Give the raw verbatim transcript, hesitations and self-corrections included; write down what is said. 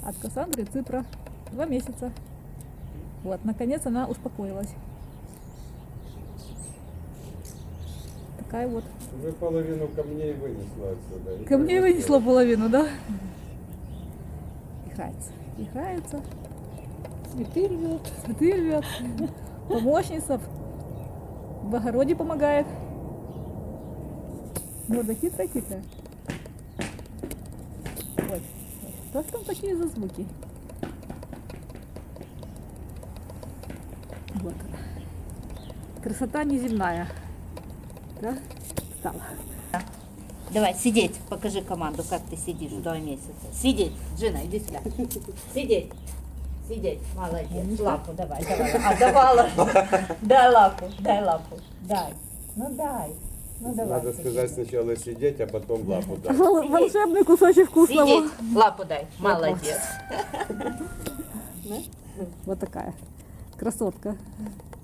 От Кассандры цифра два месяца. Вот, наконец она успокоилась. Такая вот. Уже половину камней вынесла отсюда. И Камней прямо вынесла половину, да? Играется. Играется. Цветы рвет. Цветы рвет. Помощница в огороде помогает. Морда хитрая-хитрая. Ой, что ж там такие за звуки? Вот она. Красота неземная. Да? Стала. Давай, сидеть. Покажи команду, как ты сидишь два месяца. Сидеть. Джина, иди сюда. Сидеть. Сидеть. Молодец. Лапу давай, давай. А, давала. Дай лапу, дай лапу. Дай. Ну дай. Ну давай. Надо сиди. сказать сначала сидеть, а потом лапу дать. Вол- Волшебный кусочек вкусного. Сидеть. Лапу дай. Молодец. Вот такая красотка.